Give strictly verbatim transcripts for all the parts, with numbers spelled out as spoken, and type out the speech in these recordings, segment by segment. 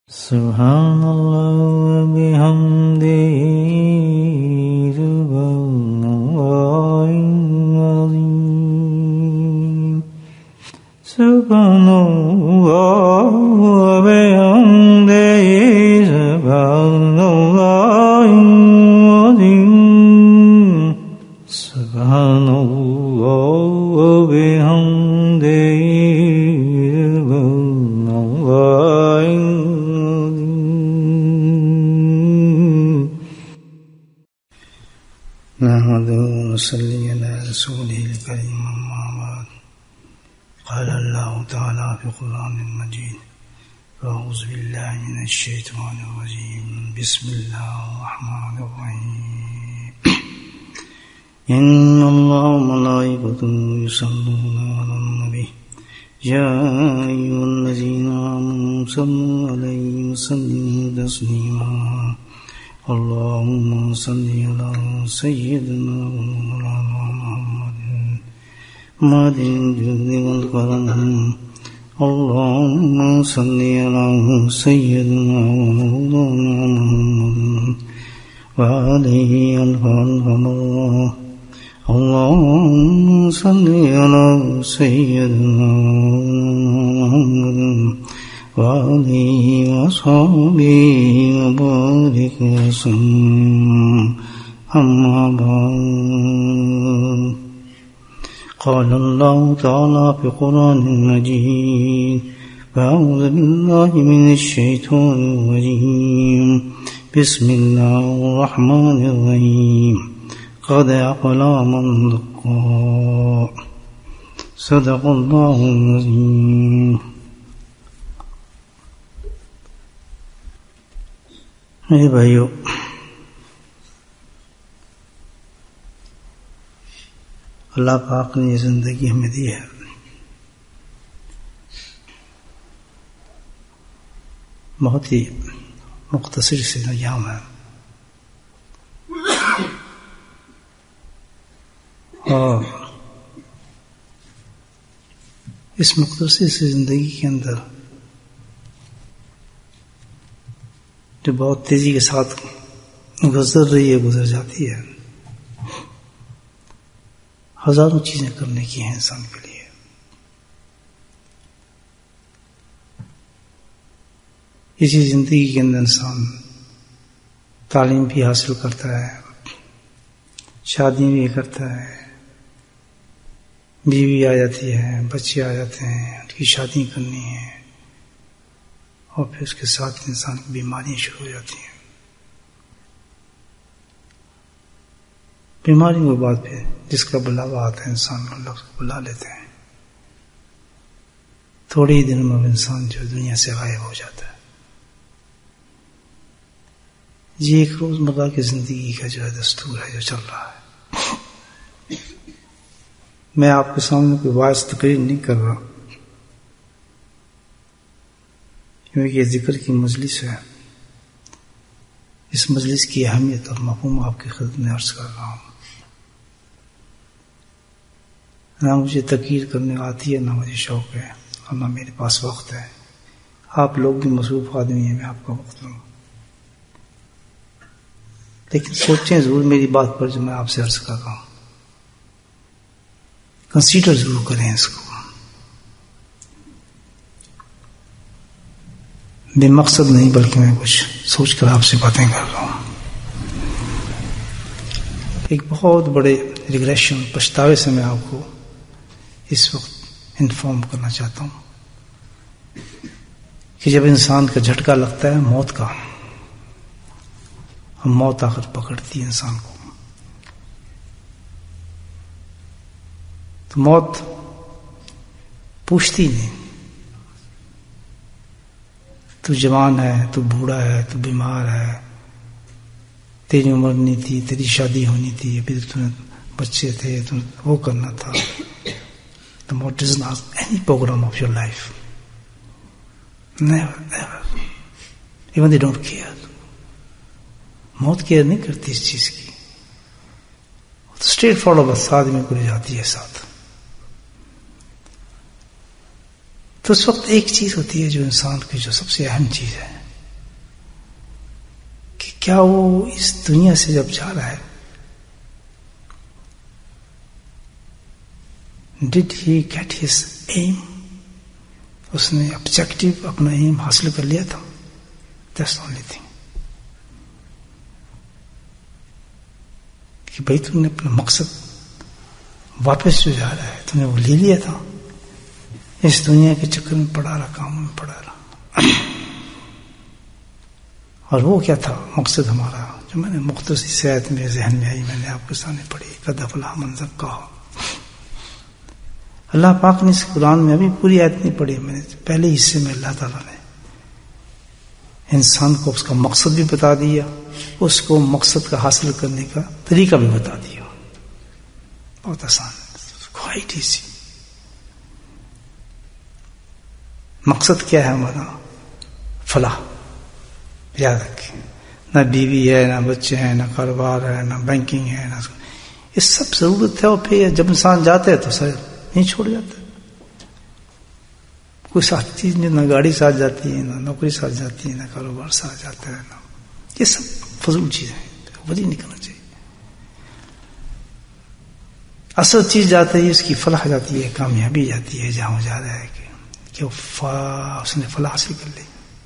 سبحان اللہ بحمدہ سبحان اللہ العظیم سبحان اللہ بحمدہ سبحان اللہ العظیم سبحان اللہ بحمدہ نحمده ونصلي على رسوله الكريم أما بعد قال الله تعالى في القرآن المجيد أعوذ بالله من الشيطان الرجيم بسم الله الرحمن الرحيم إن الله وملائكته يصلون على النبي يا أيها الذين آمنوا صلوا عليه وسلموا تسليما اللهم صل على سيدنا محمد ماد الجود والكرم اللهم صل على سيدنا محمد وعليه ألف ألف مرة اللهم صل على سيدنا محمد وآله وصحبه وبارك وسلم أما بعد قال الله تعالى في القرآن المجيد أعوذ بالله من الشيطان الرجيم بسم الله الرحمن الرحيم قد أفلح من زكاها صدق الله العظيم. میرے بھائیو، اللہ پاک نے یہ زندگی ہمیں دی ہے، بہت ہی مختصر سے ایام ہے، اور اس مختصر سے زندگی کے اندر جو بہت تیزی کے ساتھ گزر رہی ہے، گزر جاتی ہے، ہزاروں چیزیں کرنے کی ہیں انسان کے لیے. اسی زندگی کے اندر انسان تعلیم بھی حاصل کرتا ہے، شادی بھی کرتا ہے، بیوی آ جاتی ہے، بچے آ جاتے ہیں، ان کی شادی کرنی ہے، اور پھر اس کے ساتھ انسان کی بیماریاں شروع ہو جاتی ہیں. بیماریوں کے بعد پھر جس کا بلاوا آتا ہے انسان اللہ کو بلا لیتے ہیں، تھوڑے ہی دن میں انسان جو دنیا سے غائب ہو جاتا ہے. یہ ایک روزمرہ کی زندگی کا جو ہے دستور ہے جو چل رہا ہے. میں آپ کے سامنے کوئی واعظ تقریر نہیں کر رہا، کیونکہ یہ ذکر کی مجلس ہے. اس مجلس کی اہمیت اور مفہوم آپ کی خدمت میں عرض کر رہا ہوں. نہ مجھے تقریر کرنے آتی ہے، نہ مجھے شوق ہے، اور نہ میرے پاس وقت ہے. آپ لوگ بھی مصروف آدمی ہیں، میں آپ کا وقت لوں، لیکن سوچیں ضرور میری بات پر جو میں آپ سے عرض کر رہا ہوں. کنسیڈر ضرور کریں اس کو. بے مقصد نہیں، بلکہ میں کچھ سوچ کر آپ سے باتیں کر رہا ہوں. ایک بہت بڑے ریگریشن، پچھتاوے سے میں آپ کو اس وقت انفارم کرنا چاہتا ہوں کہ جب انسان کا جھٹکا لگتا ہے موت کا، اور موت آخر پکڑتی ہے انسان کو، تو موت پوچھتی نہیں تو جوان ہے، تو بوڑھا ہے، تو بیمار ہے، تیری عمر نہیں تھی، تیری شادی ہونی تھی، ابھی تمہیں بچے تھے، تم وہ کرنا تھا. The موت is not any program of your life. Never, never. Even they don't care. موت کیئر نہیں کرتی اس چیز کی، اسٹریٹ فارورڈ بس آدمی کو لے جاتی ہے ساتھ. تو اس وقت ایک چیز ہوتی ہے جو انسان کی جو سب سے اہم چیز ہے، کیا وہ اس دنیا سے جب جا رہا ہے did he get his aim? اس نے آبجیکٹو اپنا ایم حاصل کر لیا تھا؟ That's only thing. کہ بھائی تم نے اپنا مقصد واپس جو جا رہا ہے تم نے وہ لے لیا تھا؟ اس دنیا کے چکر میں پڑا رہا، کاموں میں پڑا رہا. اور وہ کیا تھا مقصد ہمارا، جو میں نے مختصر صحت میں ذہن میں آئی، میں نے آپ کے سامنے پڑھی، قد افلح من زکاہا. اللہ پاک نے اس قرآن میں ابھی پوری آیت نہیں پڑھی، میں نے پہلے حصے میں اللہ تعالیٰ نے انسان کو اس کا مقصد بھی بتا دیا، اس کو مقصد کا حاصل کرنے کا طریقہ بھی بتا دیا. بہت آسان ہے، کوائٹ ایزی. مقصد کیا ہے ہمارا؟ فلاح. یاد رکھیں، نہ بیوی ہے، نہ بچے ہیں، نہ کاروبار ہے، نہ بینکنگ ہے، نہ یہ سب ضرورت ہے. اور پھر جب انسان جاتے ہے تو سر نہیں چھوڑ جاتا. کوئی ساتھ چیز نہیں، نہ گاڑی ساتھ جاتی ہے، نہ نوکری ساتھ جاتی ہے، نہ کاروبار ساتھ جاتا ہے، نہ یہ سب فضول چیزیں ہیں، وہی نہیں کرنا چاہیے. اصل چیز جاتی ہے، اس کی فلاح جاتی ہے، کامیابی جاتی ہے جہاں جا رہا ہے کہ, کہ وہ فا اس نے فلاح حاصل کر لی.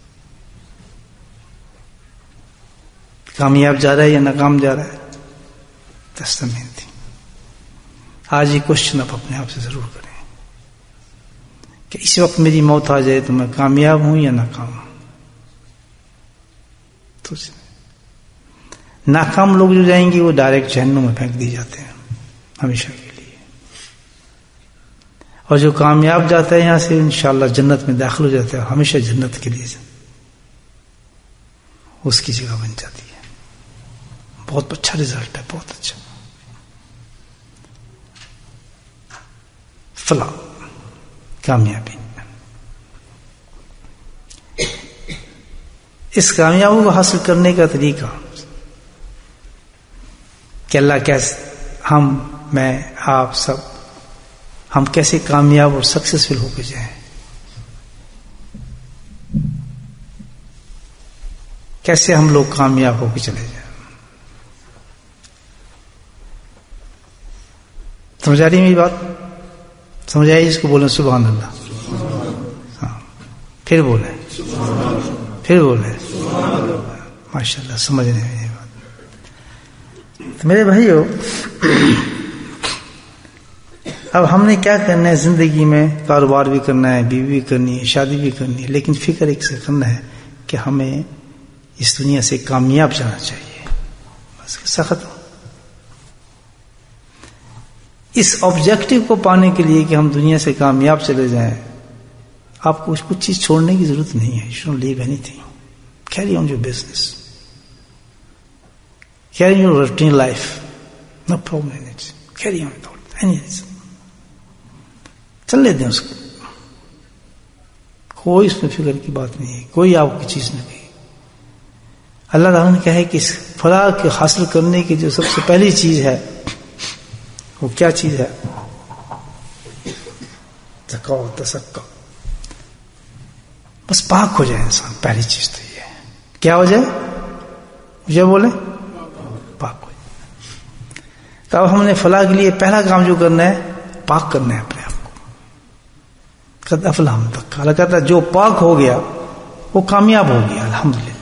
کامیاب جا رہا ہے یا ناکام جا رہا ہے، تستمین تھی. آج یہ کوشچن آپ اپنے آپ سے ضرور کریں کہ اس وقت میری موت آ جائے تو میں کامیاب ہوں یا ناکام ہوں. تو ناکام لوگ جو جائیں گے وہ ڈائریکٹ جہنم میں پھینک دیے جاتے ہیں ہمیشہ کے لیے، اور جو کامیاب جاتا ہے یہاں سے انشاءاللہ جنت میں داخل ہو جاتا ہے، ہمیشہ جنت کے لیے اس کی جگہ بن جاتی ہے. بہت اچھا رزلٹ ہے، بہت اچھا. فلاح، کامیابی. اس کامیابی کو حاصل کرنے کا طریقہ کہ اللہ کیسے ہم میں آپ سب ہم کیسے کامیاب اور سکسیسفل ہو کے جائیں، کیسے ہم لوگ کامیاب ہو کے چلے جائیں. سمجھ آ رہی میری بات؟ سمجھ آئی؟ اس کو بولیں سبحان اللہ. ہاں پھر بولیں، پھر بولیں ماشاء اللہ. سمجھ رہے ہیں یہ بات؟ تو میرے بھائیو، اب ہم نے کیا کرنا ہے زندگی میں؟ کاروبار بھی کرنا ہے، بیوی بھی کرنی ہے، شادی بھی کرنی ہے، لیکن فکر ایک سے کرنا ہے کہ ہمیں اس دنیا سے کامیاب جانا چاہیے. بس سخت اس آبجیکٹو کو پانے کے لیے کہ ہم دنیا سے کامیاب چلے جائیں، آپ کو کچھ چیز چھوڑنے کی ضرورت نہیں ہے. You don't leave anything. Carry on your business. Carry on your routine life. No problem in it. Carry on without anything. چلنے دیں اس کو، کوئی اس میں فکر کی بات نہیں ہے، کوئی آپ کی چیز نہیں. اللہ تعالیٰ نے کہا ہے کہ اس فلاح کے حاصل کرنے کی جو سب سے پہلی چیز ہے وہ کیا چیز ہے؟ تقوی، تسکہ. بس پاک ہو جائے انسان. پہلی چیز تو یہ ہے. کیا ہو جائے؟ مجھے بولے پاک ہو جائے. تو اب ہم نے فلاح کے لیے پہلا کام جو کرنا ہے پاک کرنا ہے اپنے آپ کو. قد افلح من زکاہا. اللہ کہتا ہے جو پاک ہو گیا وہ کامیاب ہو گیا. الحمدللہ.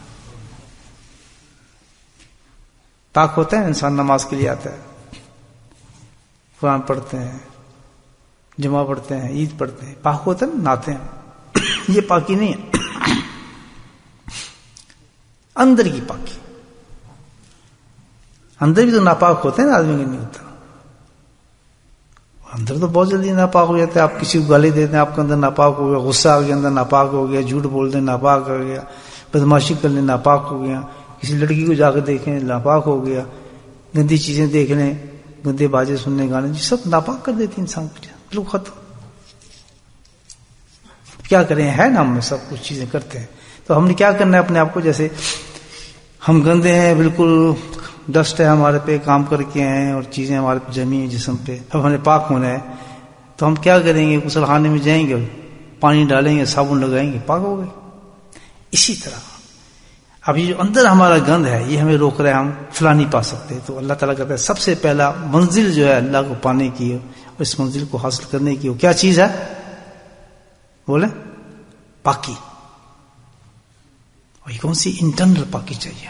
پاک ہوتا ہے انسان، نماز کے لیے آتا ہے، قرآن پڑھتے ہیں، جمعہ پڑھتے ہیں، عید پڑھتے ہیں، پاک ہوتا ہے نا، نہاتے ہیں. یہ پاکی نہیں ہے، اندر کی پاکی. اندر بھی تو ناپاک ہوتے ہیں نا، آدمی کا نہیں ہوتا. اندر تو بہت جلدی ناپاک ہو جاتا ہے. آپ کسی کو گالی دیتے ہیں، آپ کے اندر ناپاک ہو گیا. غصہ آ گیا اندر، ناپاک ہو گیا. جھوٹ بول دیں، ناپاک ہو گیا. بدماشی کر لیں، ناپاک ہو گیا. کسی لڑکی کو جا کے دیکھیں، ناپاک ہو گیا. گندی چیزیں دیکھ لیں، گندے بازے سننے، گانے، جی سب ناپاک کر دیتی انسان کو. لوگ ختم. کیا کریں، ہے نا ہم میں سب کچھ چیزیں کرتے ہیں. تو ہم نے کیا کرنا ہے اپنے آپ کو؟ جیسے ہم گندے ہیں، بالکل ڈسٹ ہے ہمارے پہ، کام کر کے ہیں اور چیزیں ہمارے پہ جمی ہیں جسم پہ. اب ہمیں پاک ہونا ہے تو ہم کیا کریں گے؟ غسل خانے میں جائیں گے، پانی ڈالیں گے، صابن لگائیں گے، پاک ہو گئے. اسی طرح اب یہ جو اندر ہمارا گند ہے یہ ہمیں روک رہا ہے، ہم فلاں نہیں پا سکتے. تو اللہ تعالیٰ کہتا ہے سب سے پہلا منزل جو ہے اللہ کو پانے کی اور اس منزل کو حاصل کرنے کی وہ کیا چیز ہے؟ بولے پاکی. اور یہ کون سی؟ انٹرنل پاکی چاہیے.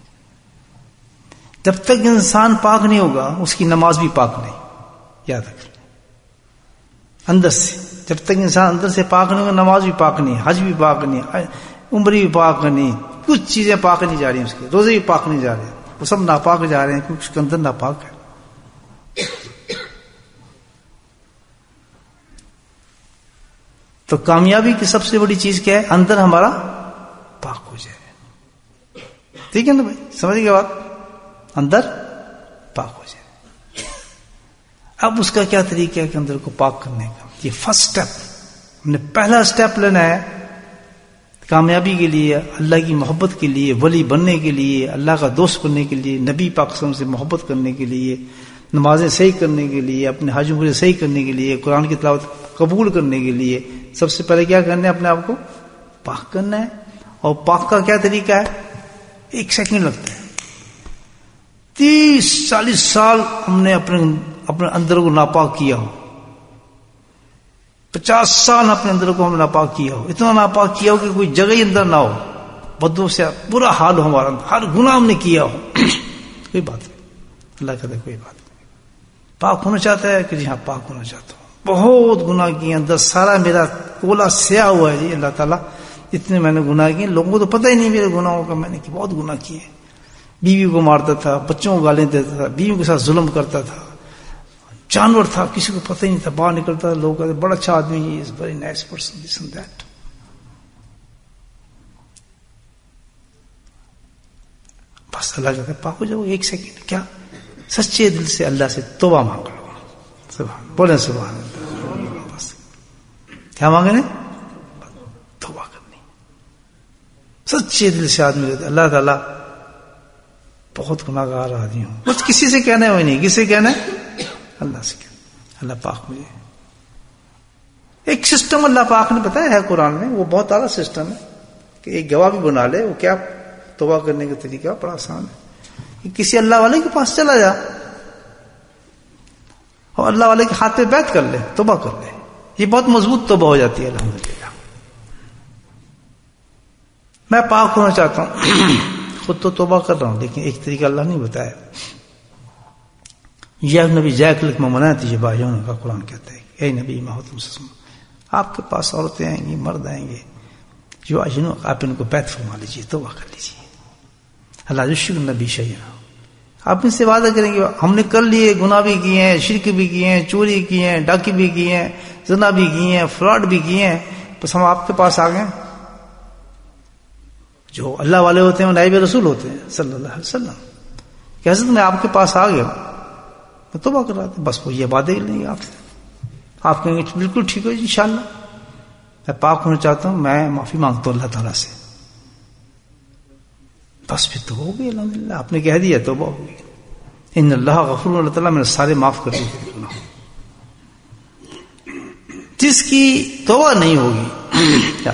جب تک انسان پاک نہیں ہوگا اس کی نماز بھی پاک نہیں. یاد رکھ لیں اندر سے، جب تک انسان اندر سے پاک نہیں ہوگا نماز بھی پاک نہیں، حج بھی پاک نہیں، عمر بھی پاک نہیں، کچھ چیزیں پاک نہیں جا رہی ہیں، اس کے روزے بھی پاک نہیں جا رہے ہیں، وہ سب ناپاک جا رہے ہیں کیونکہ اس کے اندر ناپاک ہے. تو کامیابی کی سب سے بڑی چیز کیا ہے؟ اندر ہمارا پاک ہو جائے. ٹھیک ہے نا بھائی، سمجھ گئے بات؟ اندر پاک ہو جائے. اب اس کا کیا طریقہ ہے کہ اندر کو پاک کرنے کا؟ یہ فرسٹ سٹیپ، ہم نے پہلا سٹیپ لینا ہے کامیابی کے لیے، اللہ کی محبت کے لیے، ولی بننے کے لیے، اللہ کا دوست بننے کے لیے، نبی پاک صلی اللہ علیہ وسلم سے محبت کرنے کے لیے، نمازیں صحیح کرنے کے لیے، اپنے حج عمرے صحیح کرنے کے لیے، قرآن کی تلاوت قبول کرنے کے لیے سب سے پہلے کیا کرنا ہے؟ اپنے آپ کو پاک کرنا ہے. اور پاک کا کیا طریقہ ہے؟ ایک سیکنڈ لگتا ہے. تیس چالیس سال ہم نے اپنے اپنے اندر کو ناپاک کیا ہو، پچاس سال اپنے اندر کو ہم ناپاک کیا ہو، اتنا ناپاک کیا ہو کہ کوئی جگہ ہی اندر نہ ہو، بدبو سے برا حال ہو ہمارا، ہر گناہ ہم نے کیا ہو. کوئی بات نہیں، اللہ کہتا ہے کوئی بات نہیں. پاک ہونا چاہتا ہے کہ جی ہاں پاک ہونا چاہتا ہوں، بہت گناہ کیے اندر، سارا میرا کولا سیاہ ہوا ہے جی اللہ تعالیٰ، اتنے میں نے گناہ کیے، لوگوں کو تو پتہ ہی نہیں میرے گناہوں کا، میں نے بہت گناہ کیے. بیوی کو مارتا تھا، بچوں کو گالیں دیتا تھا، بیوی کے ساتھ ظلم کرتا تھا، جانور تھا، کسی کو پتہ ہی نہیں تھا، باہر نکلتا تھا لوگ کہتے بڑا اچھا آدمی ہے، is very nice person, this and that. بس اللہ کہتا ہے پاک ہو جاؤ. ایک سیکنڈ، کیا؟ سچے دل سے اللہ سے توبہ مانگ لو. سبحان، بولیں سبحان اللہ. بس کیا مانگنے؟ توبہ کرنی. سچے دل سے آدمی کہتے اللہ تعالیٰ بہت گناہ گار آدمی ہوں، بس کسی سے کہنا ہے نہیں، کسی سے کہنا ہے؟ اللہ سے کہنا. اللہ پاک مجھے. ایک سسٹم اللہ پاک نے بتایا ہے قرآن میں، وہ بہت اعلیٰ سسٹم ہے کہ ایک گواہ بھی بنا لے. وہ کیا؟ توبہ کرنے کا طریقہ بڑا آسان ہے. کسی اللہ والے کے پاس چلا جا اور اللہ والے کے ہاتھ پہ بیعت کر لے، توبہ کر لے، یہ بہت مضبوط توبہ ہو جاتی ہے. الحمدللہ. میں پاک ہونا چاہتا ہوں، خود تو توبہ کر رہا ہوں، لیکن ایک طریقہ اللہ نہیں بتایا. یہ نبی جائے لکھ میں منع تھی بھائیوں کا قرآن کہتا ہے اے نبی محترم سسم، آپ کے پاس عورتیں آئیں گی، مرد آئیں گے، جو اجنو آپ ان کو بیعت فرما لیجیے، توبہ کر لیجیے. اللہ یشرک نبی شیئا، آپ ان سے وعدہ کریں گے ہم نے کر لیے، گناہ بھی کیے ہیں، شرک بھی کیے ہیں، چوری کیے ہیں، ڈاکی بھی کیے ہیں، زنا بھی کیے ہیں، فراڈ بھی کیے ہیں، بس ہم آپ کے پاس آ گئے. جو اللہ والے ہوتے ہیں وہ نائب رسول ہوتے ہیں صلی اللہ علیہ وسلم. کہ حضرت میں آپ کے پاس آ گیا، میں توبہ کر رہا تھا، بس وہ یہ وعدے لیں گے آپ سے. آپ کہیں گے بالکل ٹھیک ہے انشاءاللہ، میں پاک ہونا چاہتا ہوں، میں معافی مانگتا ہوں اللہ تعالیٰ سے. بس پھر تو ہو گئی الحمدللہ، آپ نے کہہ دیا توبہ ہو گئی. ان اللہ غفور، اللہ تعالیٰ میں نے سارے معاف کر دیے. جس کی توبہ نہیں ہوگی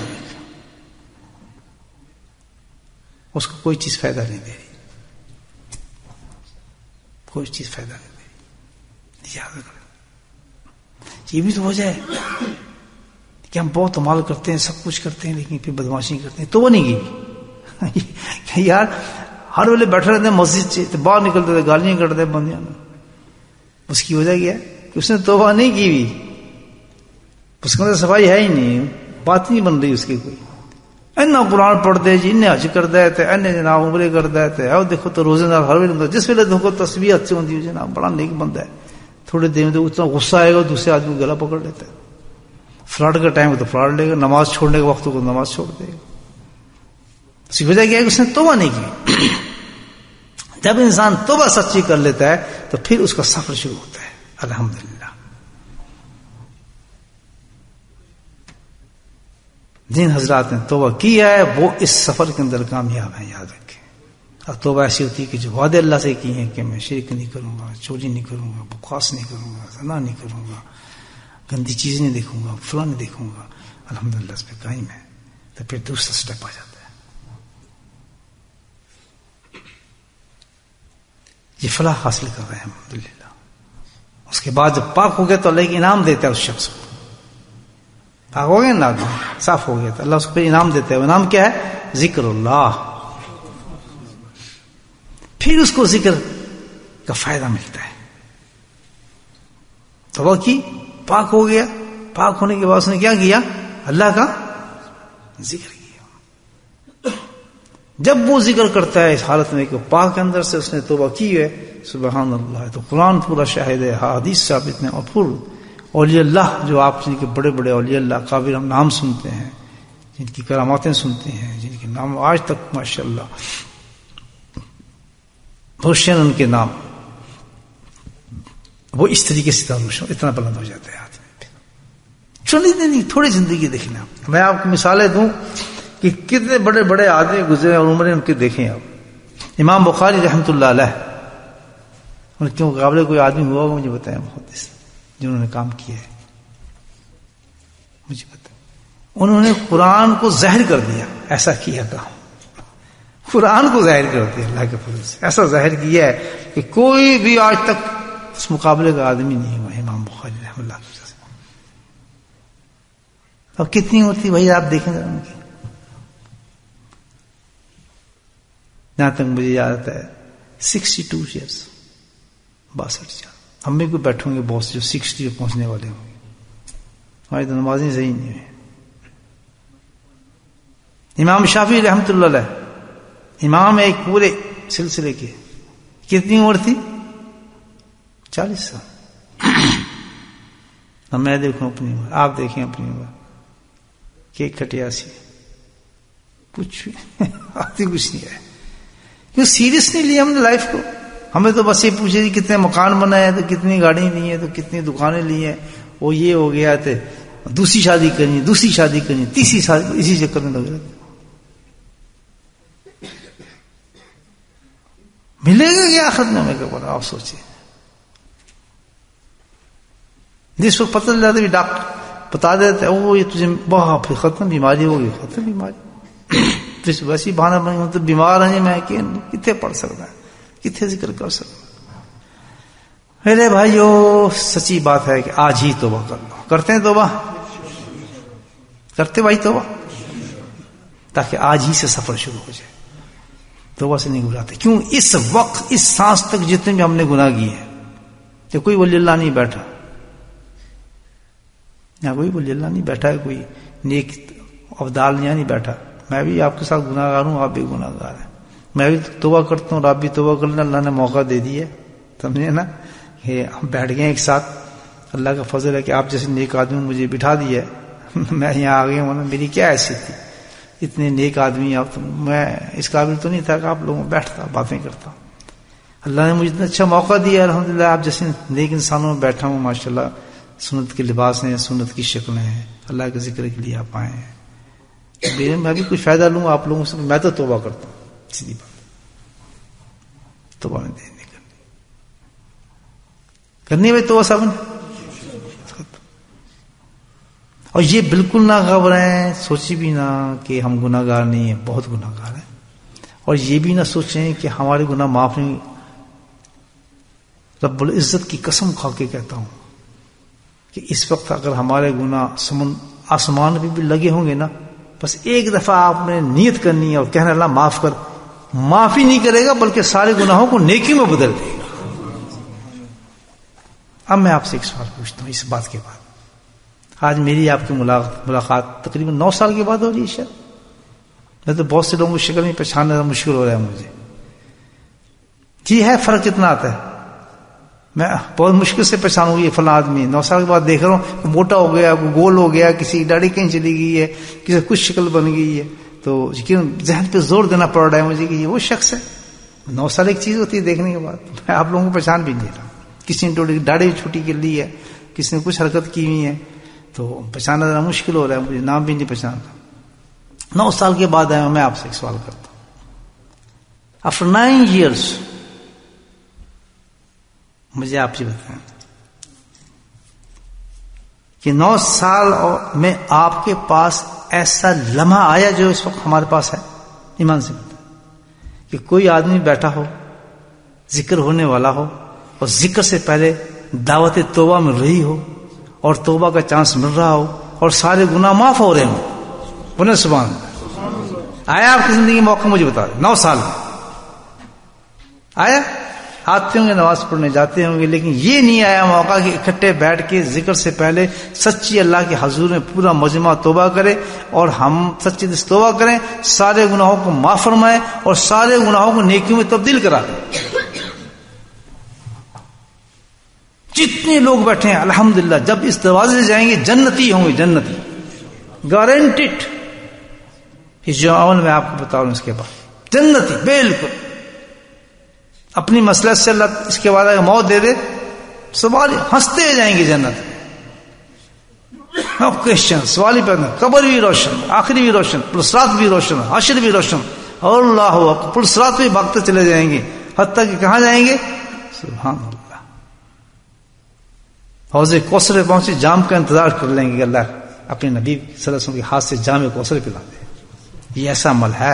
اس کو کوئی چیز فائدہ نہیں دے رہی، کوئی چیز فائدہ نہیں دے رہی. یاد رکھو یہ بھی تو وجہ ہے کہ ہم بہت عمال کرتے ہیں، سب کچھ کرتے ہیں، لیکن پھر بدماشی کرتے ہیں. تو وہ نہیں کی یار، ہر ویلے بیٹھے رہتے ہیں مسجد سے، باہر نکلتے تھے گالیاں کرتے بندیاں. اس کی وجہ کیا ہے کہ اس نے توبہ نہیں کی ہوئی، اس کے اندر صفائی ہے ہی نہیں، بات نہیں بن رہی اس کی کوئی. اینا قرآن پڑھتے جی، انہیں حج کر دے تھے، اینے جناب عمرے کر دے تھے، اور دیکھو تو روزے نال ہر ویلے جس ویلے دیکھو تسبیح اچھی ہوتی ہے جناب، بڑا نیک بندہ ہے. تھوڑے دیر میں تو اتنا غصہ آئے گا دوسرے آدمی کو گلا پکڑ لیتا ہے. فراڈ کا ٹائم ہو تو فراڈ لے گا، نماز چھوڑنے کے وقت کو نماز چھوڑ دے گا. اس کی وجہ کیا ہے کہ اس نے توبہ نہیں کی. جب انسان توبہ سچی کر لیتا ہے تو پھر اس کا سفر شروع ہوتا ہے. الحمدللہ جن حضرات نے توبہ کیا ہے وہ اس سفر کے اندر کامیاب ہیں، یاد رکھیں. اور توبہ ایسی ہوتی ہے کہ جو وعدے اللہ سے کیے ہیں کہ میں شرک نہیں کروں گا، چوری نہیں کروں گا، بکواس نہیں کروں گا، زنا نہیں کروں گا، گندی چیز نہیں دیکھوں گا، فلاں نہیں دیکھوں گا، الحمدللہ اس پہ قائم ہے، تو پھر دوسرا سٹیپ آ جاتا ہے. یہ فلاح حاصل کر رہے ہیں الحمدللہ. اس کے بعد جب پاک ہو گیا تو اللہ ایک انعام دیتا ہے اس شخص کو. پاک ہو گیا نا، صاف ہو گیا تو اللہ اس کو انعام دیتا ہے. انعام کیا ہے؟ ذکر اللہ. پھر اس کو ذکر کا فائدہ ملتا ہے. توبہ کی، پاک ہو گیا، پاک ہونے کے بعد اس نے کیا کیا؟ اللہ کا ذکر کیا. جب وہ ذکر کرتا ہے اس حالت میں کہ پاک کے اندر سے اس نے توبہ کی ہے، سبحان اللہ، تو قرآن پورا شاہد ہے، حدیث ثابت ہیں. اور پھر اولیاء اللہ جو آپ جن کے بڑے بڑے اولیاء اللہ قابل ہم نام سنتے ہیں، جن کی کراماتیں سنتے ہیں، جن کے نام آج تک ماشاءاللہ بہت ان کے نام، وہ اس طریقے سے اتنا بلند ہو جاتا ہے آدمی. چلی نہیں تھوڑی زندگی دیکھنا. میں آپ کو مثالیں دوں کہ کتنے بڑے بڑے آدمی گزرے اور عمریں ان کے دیکھیں آپ. امام بخاری رحمۃ اللہ علیہ، ان کے مقابلے کوئی آدمی ہوا ہوگا مجھے بتائیں بہت جنہوں نے کام کیا ہے، مجھے بتائیں. انہوں نے قرآن کو ظاہر کر دیا، ایسا کیا کام. قرآن کو ظاہر کر دیا اللہ کے فضل سے، ایسا ظاہر کیا ہے کہ کوئی بھی آج تک اس مقابلے کا آدمی نہیں ہوا امام بخاری رحمۃ اللہ علیہ. اب کتنی ہوتی بھائی آپ دیکھیں گے ان کی. جہاں تک مجھے یاد آتا ہے سکسٹی ٹو ایئرس، باسٹھ سال. ہم بھی کوئی بیٹھوں گے بہت سے جو سکسٹی پہ پہنچنے والے ہوں گے. ہماری تو نمازیں صحیح نہیں ہوئی. امام شافعی رحمۃ اللہ علیہ امام ایک پورے سلسلے کے، کتنی عمر تھی؟ چالیس سال. اب میں دیکھوں اپنی عمر، آپ دیکھیں اپنی عمر، کیک کٹیاسی، کچھ آتی کچھ نہیں ہے. کیوں سیریس نہیں لیا ہم نے لائف کو. ہمیں تو بس یہ پوچھے کہ کتنے مکان بنائے ہیں، تو کتنی گاڑی لی ہیں، تو کتنی دکانیں لی ہیں، وہ یہ ہو گیا تھے، دوسری شادی کرنی، دوسری شادی کرنی، تیسری شادی، اسی چکر میں لگ رہے. ملے گا کیا آخرت میں؟ ہمیں کیا پتا. آپ سوچیے جس وقت پتہ چل جاتا ہے ڈاکٹر بتا دیتے وہ یہ تجھے بہت پھر ختم بیماری ہوگی، ختم بیماری. پھر ویسی بہانا بن تو بیمار ہیں میں کہ کتنے پڑھ سکتا ہے، کتنے ذکر کر سکتا. میرے بھائیو سچی بات ہے کہ آج ہی توبہ کر لو. کرتے ہیں توبہ؟ کرتے بھائی توبہ؟ تاکہ آج ہی سے سفر شروع ہو جائے. توبہ سے نہیں گھبراتے. کیوں؟ اس وقت اس سانس تک جتنے بھی ہم نے گناہ کیے ہیں، کہ کوئی ولی اللہ نہیں بیٹھا، یہاں کوئی ولی اللہ نہیں بیٹھا ہے، کوئی نیک افضال یہاں نہیں بیٹھا. میں بھی آپ کے ساتھ گناہ گار ہوں، آپ بھی گناہ گار ہیں. میں بھی توبہ کرتا ہوں، آپ بھی توبہ کر لیں. اللہ نے موقع دے دیا ہے، سمجھے نا، کہ ہم بیٹھ گئے ایک ساتھ. اللہ کا فضل ہے کہ آپ جیسے نیک آدمی مجھے بٹھا دیا ہے. میں یہاں آ گیا ہوں، میری کیا حیثیت تھی؟ اتنے نیک آدمی آپ تو، میں اس قابل تو نہیں تھا کہ آپ لوگوں میں بیٹھتا باتیں کرتا. اللہ نے مجھے اتنا اچھا موقع دیا الحمدللہ. آپ جیسے نیک انسانوں میں بیٹھا ہوں ماشاءاللہ. سنت کے لباس ہیں، سنت کی شکلیں ہیں، اللہ کے ذکر کے لیے آپ آئے ہیں. میں بھی کچھ فائدہ لوں آپ لوگوں سے. میں تو توبہ کرتا ہوں، سیدھی بات. توبہ میں دیر نہیں کرنی، کرنی بھائی توبہ سب نے. اور یہ بالکل نہ گھبرائیں، سوچی بھی نہ کہ ہم گناہ گار نہیں ہیں، بہت گناہ گار ہیں. اور یہ بھی نہ سوچیں کہ ہمارے گناہ معاف نہیں. رب العزت کی قسم کھا کے کہتا ہوں کہ اس وقت اگر ہمارے گناہ سمن آسمان پہ بھی لگے ہوں گے نا، بس ایک دفعہ آپ نے نیت کرنی ہے اور کہنا اللہ معاف کر. معاف ہی نہیں کرے گا بلکہ سارے گناہوں کو نیکی میں بدل دے گا. اب میں آپ سے ایک سوال پوچھتا ہوں اس بات کے بعد. آج میری آپ کی ملاقات تقریباً نو سال کے بعد ہو رہی ہے شاید. میں تو بہت سے لوگوں کی شکل میں پہچاننا مشکل ہو رہا ہے مجھے. جی ہے فرق کتنا آتا ہے. میں بہت مشکل سے پہچانوں گی یہ فلاں آدمی. نو سال کے بعد دیکھ رہا ہوں موٹا ہو گیا، گول ہو گیا، کسی کی داڑھی کہیں چلی گئی ہے، کسی کچھ شکل بن گئی ہے. تو یقین ذہن پہ زور دینا پڑ رہا ہے مجھے کہ یہ وہ شخص ہے. نو سال ایک چیز ہوتی ہے دیکھنے کے بعد. میں آپ لوگوں کو پہچان بھی نہیں رہا. کسی نے داڑھی چھوٹی کر لی ہے، کسی نے کچھ حرکت کی ہوئی ہے، تو پہچاننا ذرا مشکل ہو رہا ہے. مجھے نام بھی نہیں پہچانتا. نو سال کے بعد آیا. میں آپ سے ایک سوال کرتا ہوں. آفٹر نائن ایئرس مجھے آپ یہ بتائیں کہ نو سال میں آپ کے پاس ایسا لمحہ آیا جو اس وقت ہمارے پاس ہے؟ ایمان سے بتائیں کہ کوئی آدمی بیٹھا ہو ذکر ہونے والا ہو اور ذکر سے پہلے دعوت توبہ مل رہی ہو اور توبہ کا چانس مل رہا ہو اور سارے گناہ معاف ہو رہے ہوں. بولے سبحان اللہ. آیا آپ کی زندگی میں موقع؟ مجھے بتا دیں. نو سال میں آیا؟ آتے ہوں گے نماز پڑھنے جاتے ہوں گے، لیکن یہ نہیں آیا موقع کہ اکٹھے بیٹھ کے ذکر سے پہلے سچی اللہ کے حضور میں پورا مجمع توبہ کرے اور ہم سچی دل سے توبہ کریں، سارے گناہوں کو معاف فرمائے اور سارے گناہوں کو نیکیوں میں تبدیل کرا دیں. جتنے لوگ بیٹھے ہیں الحمدللہ جب اس دروازے سے جائیں گے جنتی ہوں گے، جنتی گارنٹیڈ. اس جو اول میں آپ کو بتا رہا ہوں اس کے بعد جنتی بالکل. اپنی مسئلہ سے اللہ اس کے بعد اگر موت دے دے سوال ہنستے جائیں گے جنت. کوشچن سوال ہی پیدا، قبر بھی روشن، آخری بھی روشن، پلسرات بھی روشن، حشر بھی روشن، اور اللہ اکبر پلسرات بھی بھاگتے چلے جائیں گے حتیٰ کہ کہاں جائیں گے؟ سبحان اللہ. حوض کوثر پہ پہنچے جام کا انتظار کر لیں گے کہ اللہ اپنے نبی صلی اللہ علیہ وسلم کے ہاتھ سے جام کوثر پلا دے. یہ ایسا عمل ہے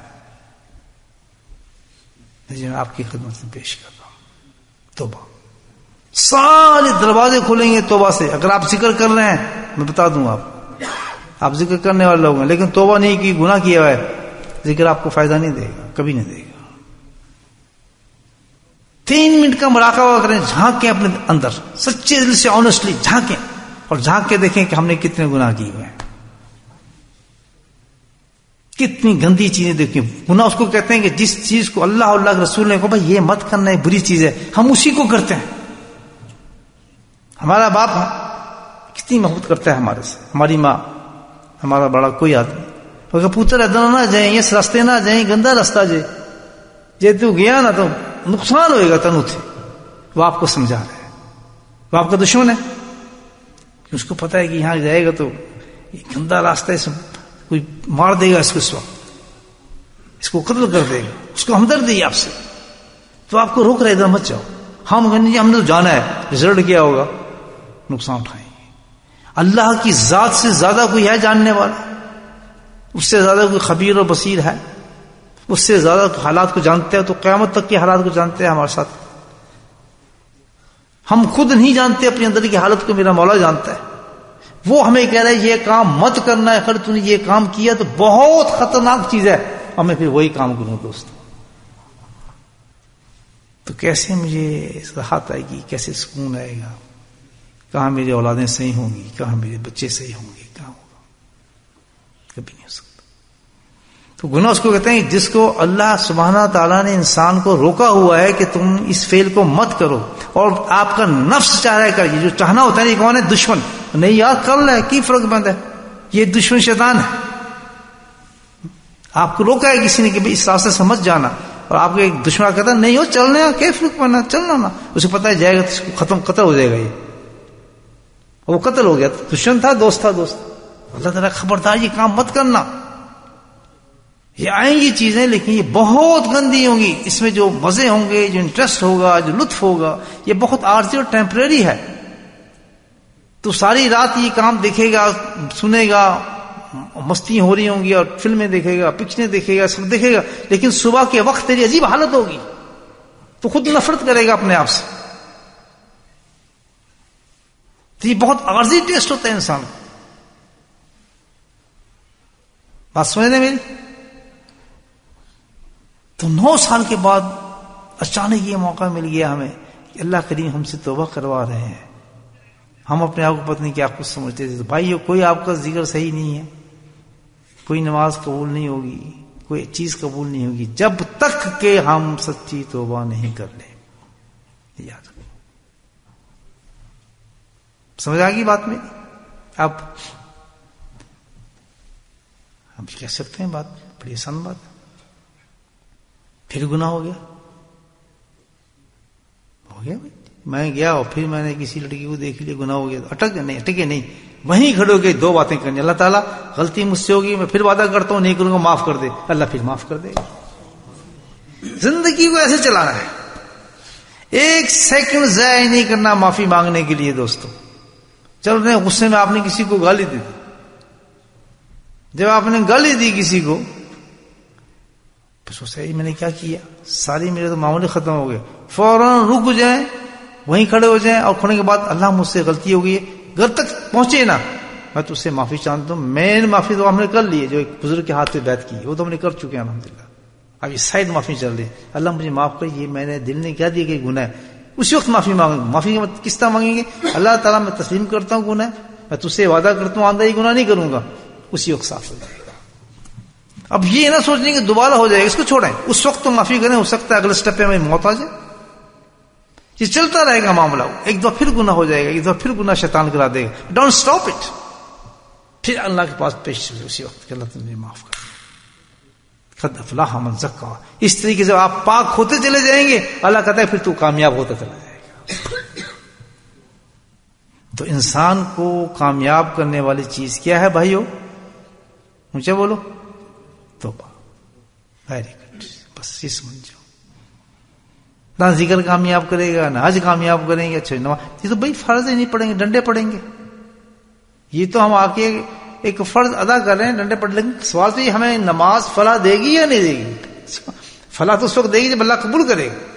میں آپ کی خدمت میں پیش کر رہا ہوں. توبہ سارے دروازے کھولیں گے توبہ سے. اگر آپ ذکر کر رہے ہیں میں بتا دوں آپ آپ ذکر کرنے والے لوگ ہیں لیکن توبہ نہیں کی، گناہ کیا ہوا ہے، ذکر آپ کو فائدہ نہیں دے گا، کبھی نہیں دے گا. تین منٹ کا مراقبہ کریں، جھانکیں اپنے اندر سچے دل سے آنےسٹلی جھانکیں اور جھانک کے دیکھیں کہ ہم نے کتنے گناہ کیے ہوئے ہیں، کتنی گندی چیزیں دیکھیں. گناہ اس کو کہتے ہیں کہ جس چیز کو اللہ اور اللہ کے رسول نے کہا بھائی یہ مت کرنا ہے، بری چیز ہے، ہم اسی کو کرتے ہیں. ہمارا باپ کتنی محبت کرتا ہے ہمارے سے، ہماری ماں، ہمارا بڑا کوئی آدمی اگر پوتر ادھر نہ جائیں، اس راستے نہ جائیں، گندا راستہ جائے جے تو گیا نا تو نقصان ہوئے گا تنو تھے. وہ آپ کو سمجھا رہے ہیں، وہ آپ کا دشمن ہے. اس کو پتا ہے کہ یہاں جائے گا تو یہ گندا راستہ ہے، کوئی مار دے گا اس کو، اس وقت اس کو قتل کر دے گا، اس کو ہمدردی آپ سے، تو آپ کو روک رہے ادھر مت جاؤ. ہم ہم نے تو جانا ہے، رزلٹ کیا ہوگا؟ نقصان اٹھائیں گے. اللہ کی ذات سے زیادہ کوئی ہے جاننے والا؟ اس سے زیادہ کوئی خبیر اور بصیر ہے؟ اس سے زیادہ حالات کو جانتے ہیں، تو قیامت تک کے حالات کو جانتے ہیں ہمارے ساتھ. ہم خود نہیں جانتے اپنے اندر کی حالت کو، میرا مولا جانتا ہے. وہ ہمیں کہہ رہا ہے یہ کام مت کرنا ہے، اگر تو نے یہ کام کیا تو بہت خطرناک چیز ہے، اور میں پھر وہی کام کروں دوست. تو کیسے مجھے راحت آئے گی، کیسے سکون آئے گا؟ کہاں میری اولادیں صحیح ہوں گی، کہاں میرے بچے صحیح ہوں گے، کہاں ہوگا؟ کبھی نہیں ہو سکتا. تو گناہ اس کو کہتے ہیں جس کو اللہ سبحانہ تعالیٰ نے انسان کو روکا ہوا ہے کہ تم اس فعل کو مت کرو، اور آپ کا نفس چاہ رہا ہے کریے. جو چاہنا ہوتا ہے یہ کون ہے؟ دشمن. نہیں یار کر لے، کی فرق بند ہے، یہ دشمن شیطان ہے. آپ کو روکا ہے کسی نے کہ اس راستے سے مت جانا، اور آپ کو ایک دشمن کہتا ہے نہیں ہو چلنے، کیا فرق بننا، چلنا نا. اسے پتا ہے جائے گا تو اس کو ختم قتل ہو جائے گا. یہ وہ قتل ہو گیا، دشمن تھا دوست تھا دوست. اللہ تعالیٰ خبردار یہ کام مت کرنا. یہ آئیں گی چیزیں لیکن یہ بہت گندی ہوں گی، اس میں جو مزے ہوں گے، جو انٹرسٹ ہوگا، جو لطف ہوگا، یہ بہت عارضی اور ٹیمپریری ہے. تو ساری رات یہ کام دیکھے گا، سنے گا، مستی ہو رہی ہوں گی، اور فلمیں دیکھے گا، پکچریں دیکھے گا، سب دیکھے گا، لیکن صبح کے وقت تیری عجیب حالت ہوگی تو خود نفرت کرے گا اپنے آپ سے. تو یہ بہت عارضی ٹیسٹ ہوتا ہے انسان کو. بات سمجھنے میری؟ تو نو سال کے بعد اچانک یہ موقع مل گیا ہمیں کہ اللہ کریم ہم سے توبہ کروا رہے ہیں. ہم اپنے آپ کو پتہ نہیں کیا کچھ سمجھتے تھے. تو بھائی کوئی آپ کا ذکر صحیح نہیں ہے، کوئی نماز قبول نہیں ہوگی، کوئی چیز قبول نہیں ہوگی جب تک کہ ہم سچی توبہ نہیں کر لیں. یاد رکھیں. سمجھ آ گئی بات میں؟ اب ہم کہہ سکتے ہیں بات بڑی آسان بات. پھر گناہ ہو گیا ہو گیا بھائی. میں گیا اور پھر میں نے کسی لڑکی کو دیکھ لیا، گناہ ہو گیا. اٹک نہیں اٹکے نہیں، وہیں کھڑے ہو گئے دو باتیں کرنی. اللہ تعالیٰ غلطی مجھ سے ہوگی، میں پھر وعدہ کرتا ہوں نہیں کروں گا، معاف کر دے. اللہ پھر معاف کر دے گا. زندگی کو ایسے چلانا ہے، ایک سیکنڈ ضائع نہیں کرنا معافی مانگنے کے لیے. دوستوں چل رہے غصے میں آپ نے کسی کو گالی دی، جب آپ نے گالی دی کسی کو پھر سوچا میں نے کیا کیا، ساری میرے تو معاملے ختم ہو گئے. فوراً رک جائیں، وہیں کھڑے ہو جائیں اور کھڑنے کے بعد اللہ مجھ سے غلطی ہو گئی ہے، گھر تک پہنچے نا میں تو اس سے معافی چاہتا ہوں، میں نے معافی تو ہم نے کر لی ہے، جو ایک بزرگ کے ہاتھ پہ بیعت کی وہ تو ہم نے کر چکے ہیں الحمدللہ، اب اس سائڈ معافی چل رہی ہے، اللہ مجھے معاف کر، یہ میں نے دل نے کیا دیا کہ گناہ ہے، اسی وقت معافی مانگیں، معافی کس طرح مانگیں گے؟ اللہ تعالیٰ میں تسلیم کرتا ہوں گناہ، میں تجھ سے وعدہ کرتا ہوں آندہ یہ گناہ نہیں کروں گا، اسی وقت صاف ہو جائے گا۔ اب یہ نہ سوچیں کہ دوبارہ ہو جائے گا، اس کو چھوڑیں، اس وقت تو معافی کریں، ہو سکتا ہے اگلے سٹیپ پہ ہمیں موت آ جائے، یہ چلتا رہے گا معاملہ، ایک دفعہ پھر گناہ ہو جائے گا، ایک دفعہ پھر گناہ شیطان کرا دے گا، ڈونٹ اسٹاپ اٹ، پھر اللہ کے پاس پیش چلے اسی وقت کہ اللہ تمہیں معاف کر، قد افلاح من زکا، اس طریقے سے آپ پاک ہوتے چلے جائیں گے، اللہ کہتا ہے پھر تو کامیاب ہوتا چلا جائے گا۔ تو انسان کو کامیاب کرنے والی چیز کیا ہے بھائیو؟ مجھے بولو، توبہ، ویری گڈ، بس یہ سمجھو، نہ ذکر کامیاب کرے گا، نہ حج کامیاب کریں گے، اچھا نماز، یہ تو بھائی فرض ہی نہیں پڑیں گے، ڈنڈے پڑیں گے، یہ تو ہم آ کے ایک فرض ادا کر رہے ہیں، ڈنڈے پڑ لیں گے، سوال تو یہ ہمیں نماز فلاح دے گی یا نہیں دے گی؟ فلاح تو اس وقت دے گی جب اللہ قبول کرے گا،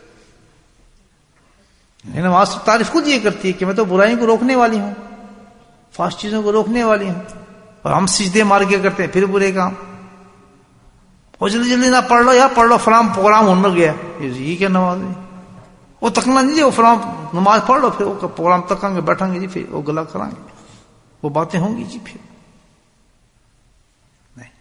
نماز تو تعریف خود یہ کرتی ہے کہ میں تو برائیوں کو روکنے والی ہوں، فحش چیزوں کو روکنے والی ہوں، اور ہم سجدے مار کے کرتے ہیں پھر برے کام، اور جلدی جلدی نہ پڑھ لو یا پڑھ لو فلاں پروگرام ہونے گیا، یہ کیا نماز ہے؟ وہ تکنا نہیں، وہ فلاں نماز پڑھ لو پھر وہ پروگرام تکیں گے، بیٹھیں گے جی، پھر وہ گلا کریں گے، وہ باتیں ہوں گی جی، پھر نہیں۔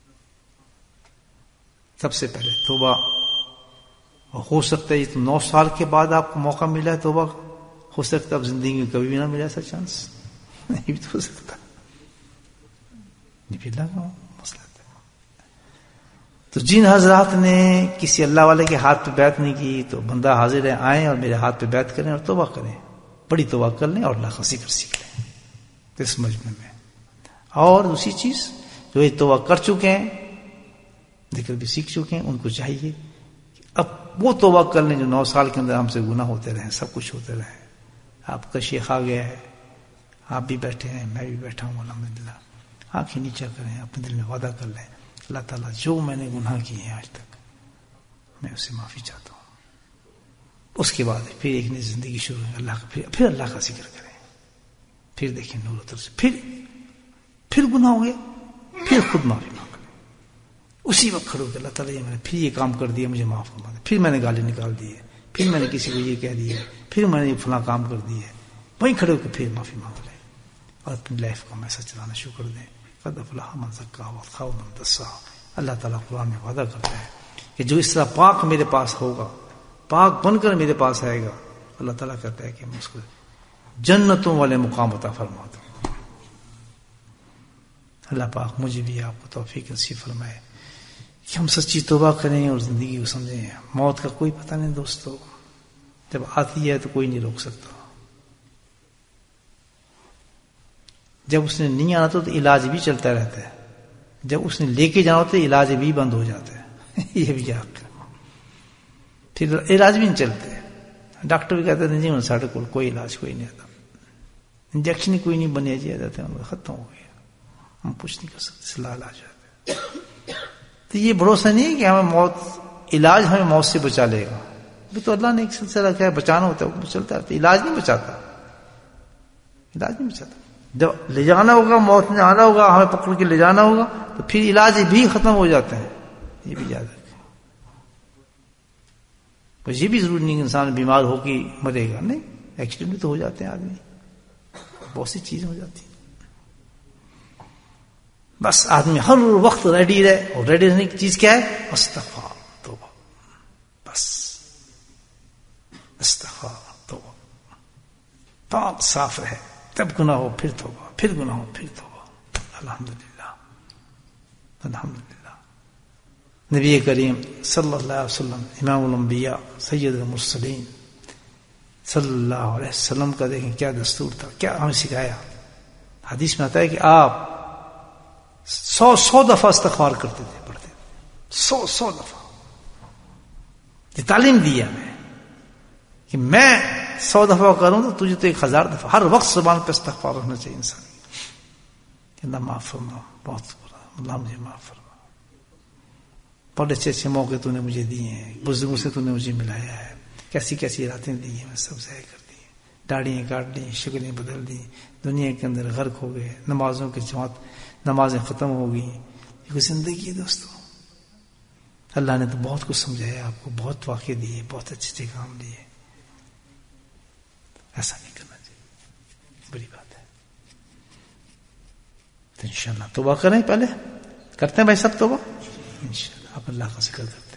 سب سے پہلے توبہ، ہو سکتا ہے نو سال کے بعد آپ کو موقع ملا ہے توبہ، ہو سکتا ہے اب زندگی میں کبھی بھی نہ ملا ایسا چانس، نہیں بھی تو ہو سکتا، نہیں پھر لگا مسئلہ۔ تو جن حضرات نے کسی اللہ والے کے ہاتھ پہ بیعت نہیں کی تو بندہ حاضر ہے، آئیں اور میرے ہاتھ پہ بیعت کریں اور توبہ کریں، بڑی توبہ کر لیں اور اللہ کا ذکر سیکھ لیں اس مجمع میں۔ اور دوسری چیز، جو یہ توبہ کر چکے ہیں، ذکر بھی سیکھ چکے ہیں، ان کو چاہیے کہ اب وہ توبہ کر لیں جو نو سال کے اندر ہم سے گناہ ہوتے رہے، سب کچھ ہوتے رہے، آپ کا شیخ آ گیا ہے، آپ بھی بیٹھے ہیں، میں بھی بیٹھا ہوں الحمدللہ، آنکھیں نیچے کریں، اپنے دل میں وعدہ کر لیں، اللہ تعالیٰ جو میں نے گناہ کیے ہیں آج تک میں اس سے معافی چاہتا ہوں۔ اس کے بعد پھر ایک نئی زندگی شروع ہے، اللہ کا پھر, پھر اللہ کا ذکر کریں، پھر دیکھیں نور و تر سے، پھر پھر گناہ ہو گیا، پھر خود معافی مانگ لیں، اسی وقت کھڑو کہ اللہ تعالیٰ یہ میں نے پھر یہ کام کر دیا، مجھے معاف فرما دے، پھر میں نے گالی نکال دی ہے، پھر میں نے کسی کو یہ کہہ دیا ہے، پھر میں نے یہ فلاں کام کر دی ہے، وہیں کھڑے ہو کے پھر معافی مانگ لیں اور اپنی لائف کو ایسا چلانا شروع کر دیں۔ قد افلح من زکاہا وقد خاب من دساہا، اللہ تعالیٰ قرآن میں وعدہ کرتا ہے کہ جو اس طرح پاک میرے پاس ہوگا، پاک بن کر میرے پاس آئے گا، اللہ تعالیٰ کہتا ہے کہ میں اس کو جنتوں والے مقام عطا فرما دوں۔ اللہ پاک مجھے بھی آپ کو توفیق نصیب فرمائے کہ ہم سچی توبہ کریں اور زندگی کو سمجھیں۔ موت کا کوئی پتہ نہیں دوستو، جب آتی ہے تو کوئی نہیں روک سکتا، جب اس نے نہیں آنا تو علاج بھی چلتا رہتا ہے، جب اس نے لے کے جانا ہوتا ہے علاج بھی بند ہو جاتا ہے یہ بھی یاد کرنا، پھر علاج بھی نہیں چلتے، ڈاکٹر بھی کہتے ہیں جی ساڑھے کو کوئی علاج کوئی نہیں آتا، انجیکشن ہی کوئی نہیں بنے جی جاتے ہیں، ختم ہو گیا، ہم کچھ نہیں کر سکتے، صلاح علاج آتے۔ تو یہ بھروسہ نہیں ہے کہ ہمیں موت، علاج ہمیں موت سے بچا لے گا، یہ تو اللہ نے ایک سلسلہ رکھا ہے، بچانا ہوتا ہے وہ چلتا ہے، علاج نہیں بچاتا، علاج نہیں بچاتا، جب لے جانا ہوگا، موت میں آنا ہوگا، ہمیں پکڑ کے لے جانا ہوگا تو پھر علاج بھی ختم ہو جاتا ہے، یہ بھی یاد رکھیں۔ بس یہ بھی ضروری نہیں کہ انسان بیمار ہو کے مرے گا، نہیں، ایکسیڈنٹ بھی تو ہو جاتے ہیں آدمی، بہت سی چیزیں ہو جاتی ہیں، بس آدمی ہر وقت ریڈی رہے، اور ریڈی رہنے کی چیز کیا ہے؟ استغفار، توبہ، بس استغفار، توبہ، پاک صاف رہے، تب گناہ ہو پھر توبہ، پھر گناہ ہو پھر توبہ، الحمدللہ الحمدللہ۔ نبی کریم صلی اللہ علیہ وسلم، امام الانبیاء، سید المرسلین صلی اللہ علیہ وسلم کا دیکھیں کیا دستور تھا، کیا ہمیں سکھایا۔ حدیث میں آتا ہے کہ آپ سو سو دفعہ استغفار کرتے تھے، پڑھتے تھے، سو سو دفعہ۔ یہ تعلیم دی ہے ہمیں کہ میں سو دفعہ کروں تو تجھے تو ایک ہزار دفعہ، ہر وقت زبان پہ استغفار رہنا چاہیے انسان کی، اللہ معاف فرما، بہت برا، اللہ مجھے معاف فرما، بڑے اچھے اچھے موقع تو نے مجھے دیے ہیں، بزرگوں سے تو نے مجھے ملایا ہے، کیسی کیسی راتیں دی ہیں سب ضائع کر دی، داڑیاں کاٹ لی، شکلیں بدل دی، دنیا کے اندر غرق ہو گئے، نمازوں کی جماعت نمازیں ختم ہو گئی. یہ کوئی زندگی ہے دوستو؟ اللہ نے تو بہت کچھ سمجھایا آپ کو، بہت واقعے دیے، بہت اچھے اچھے کام دیے. ایسا نہیں کرنا چاہیے، بری بات ہے. تو انشاءاللہ توبہ کریں، پہلے کرتے ہیں بھائی سب توبہ انشاءاللہ. آپ اللہ کا ذکر کرتے ہیں.